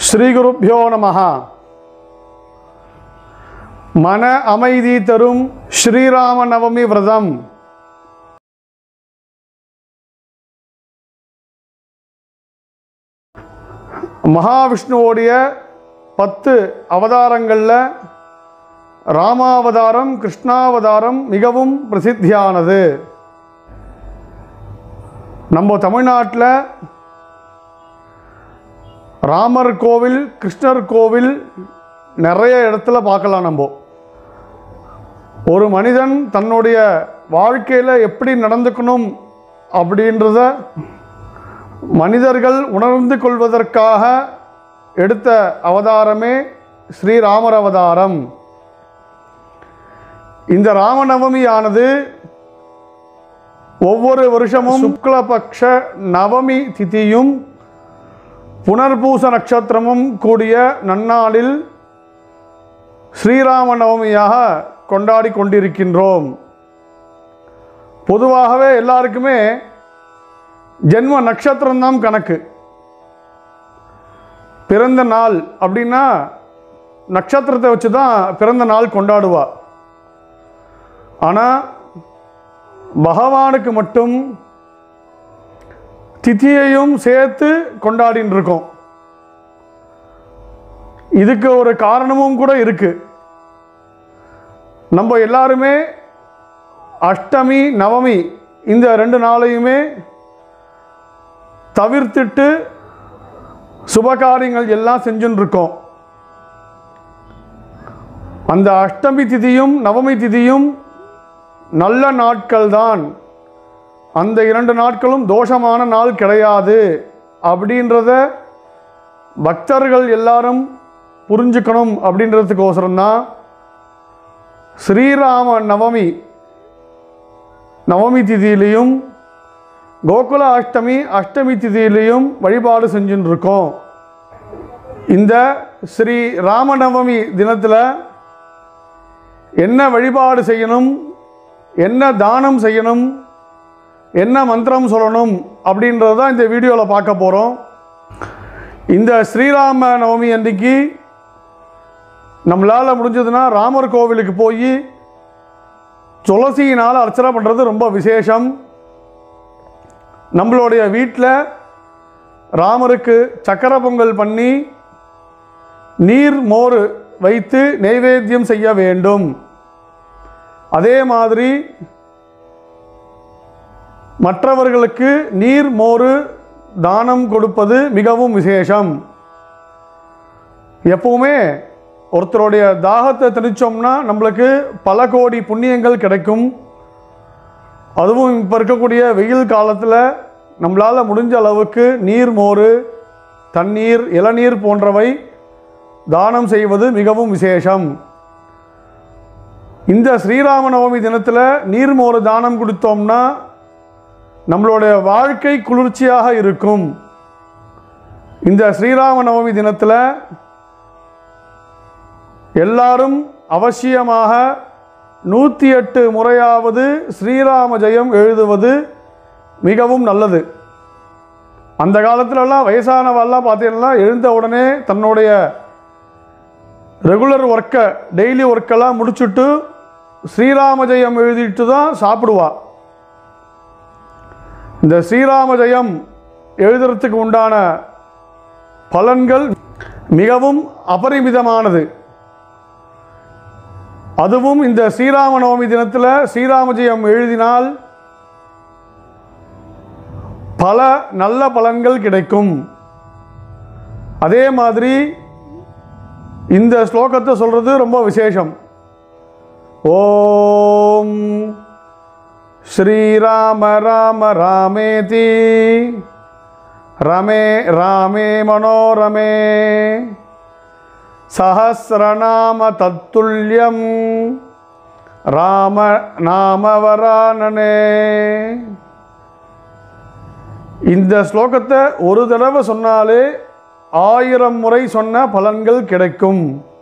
ஸ்ரீ குருப்யோ நமஹ. மன அமைதி தரும் ஸ்ரீராம நவமி விரதம். மகாவிஷ்ணுவோடைய 10 அவதாரங்களில் ராமாவதாரம் கிருஷ்ணாவதாரம் மிகவும் பிரசித்தியானது. நம்ம தமிழ்நாட்டில் ராமர் கோவில் கிருஷ்ணர் கோவில் நிறைய இடத்துல பார்க்கலாம். நம்ம ஒரு மனிதன் தன்னுடைய வாழ்க்கையில் எப்படி நடந்துக்கணும் அப்படின்றத மனிதர்கள் உணர்ந்து கொள்வதற்காக எடுத்த அவதாரமே ஸ்ரீராமர் அவதாரம். இந்த ராமநவமியானது ஒவ்வொரு வருஷமும் சுக்லபக்ஷ நவமி திதியும் புனர்பூச நட்சத்திரமும் கூடிய நன்னாளில் ஸ்ரீராம நவமியாக கொண்டாடி கொண்டிருக்கின்றோம். பொதுவாகவே எல்லாருக்குமே ஜென்ம நட்சத்திரம்தான் கணக்கு. பிறந்த நாள் அப்படின்னா நட்சத்திரத்தை வச்சு தான் பிறந்த நாள் கொண்டாடுவா. ஆனால் பகவானுக்கு மட்டும் திதியையும் சேர்த்து கொண்டாடின்னு இருக்கோம். இதுக்கு ஒரு காரணமும் கூட இருக்கு. நம்ம எல்லாருமே அஷ்டமி நவமி இந்த 2 நாளையுமே தவிர்த்துட்டு சுபகாரியங்கள் எல்லாம் செஞ்சுன்னு இருக்கோம். அந்த அஷ்டமி திதியும் நவமி திதியும் நல்ல நாட்கள் தான். அந்த 2 நாட்களும் தோஷமான நாள் கிடையாது அப்படின்றத பக்தர்கள் எல்லாரும் புரிஞ்சுக்கணும். அப்படின்றதுக்கோசரம்தான் ஸ்ரீராம நவமி திதியிலையும் கோகுல அஷ்டமி திதியிலையும் வழிபாடு செஞ்சுன்னு இருக்கோம். இந்த ஸ்ரீ ராமநவமி தினத்தில் என்ன வழிபாடு செய்யணும், என்ன தானம் செய்யணும், என்ன மந்திரம் சொல்லணும் அப்படின்றது தான் இந்த வீடியோவில் பார்க்க போகிறோம். இந்த ஸ்ரீராம நவமி அன்றைக்கி நம்மளால் முடிஞ்சதுன்னா ராமர் கோவிலுக்கு போய் துளசியினால் அர்ச்சனை பண்ணுறது ரொம்ப விசேஷம். நம்மளுடைய வீட்டில் ராமருக்கு சக்கரை பொங்கல் பண்ணி நீர் மோர் வைத்து நைவேத்தியம் செய்ய வேண்டும். அதே மாதிரி மற்றவர்களுக்கு நீர் மோர் தானம் கொடுப்பது மிகவும் விசேஷம். எப்பவுமே ஒருத்தருடைய தாகத்தை தணிச்சோம்னா நம்மளுக்கு பல கோடி புண்ணியங்கள் கிடைக்கும். அதுவும் இப்போ இருக்கக்கூடிய வெயில் காலத்தில் நம்மளால் முடிஞ்ச அளவுக்கு நீர் மோர் தண்ணீர் இளநீர் போன்றவை தானம் செய்வது மிகவும் விசேஷம். இந்த ஸ்ரீராம நவமி தினத்தில் நீர்மோர் தானம் கொடுத்தோம்னா நம்மளுடைய வாழ்க்கை குளிர்ச்சியாக இருக்கும். இந்த ஸ்ரீராம நவமி தினத்தில் எல்லாரும் அவசியமாக 108 முறையாவது ஸ்ரீராம ஜெயம் எழுதுவது மிகவும் நல்லது. அந்த காலத்துலலாம் வயசானவெல்லாம் பார்த்தீங்கன்னா எழுந்த உடனே தன்னுடைய ரெகுலர் ஒர்க்கை டெய்லி ஒர்க்கெல்லாம் முடிச்சுட்டு ஸ்ரீராம ஜெயம் எழுதிட்டு தான் சாப்பிடுவா. இந்த ஸ்ரீராம ஜெயம் எழுதுறதுக்கு உண்டான பலன்கள் மிகவும் அபரிமிதமானது. அதுவும் இந்த ஸ்ரீராம நவமி தினத்தில் ஸ்ரீராம ஜெயம் எழுதினால் பல நல்ல பலன்கள் கிடைக்கும். அதே மாதிரி இந்த ஸ்லோகத்தை சொல்கிறது ரொம்ப விசேஷம். ஓம் ஸ்ரீராம ராம ராமேதி ரமே ராமே மனோரமே சஹஸ்ரநாம தத்துல்யம் ராம நாமவரானனே. இந்த ஸ்லோகத்தை ஒரு தடவை சொன்னாலே 1000 முறை சொன்ன பலன்கள் கிடைக்கும்.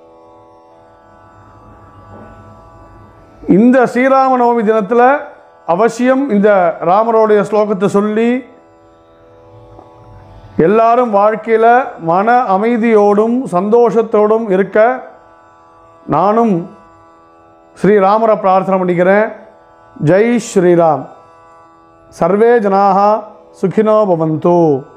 இந்த ஸ்ரீராம நவமி தினத்தில் அவசியம் இந்த ராமரோடைய ஸ்லோகத்தை சொல்லி எல்லாரும் வாழ்க்கையில் மன அமைதியோடும் சந்தோஷத்தோடும் இருக்க நானும் ஸ்ரீராமரை பிரார்த்தனை பண்ணிக்கிறேன். ஜெய் ஸ்ரீராம். சர்வே ஜனாக சுகினோ பவந்து.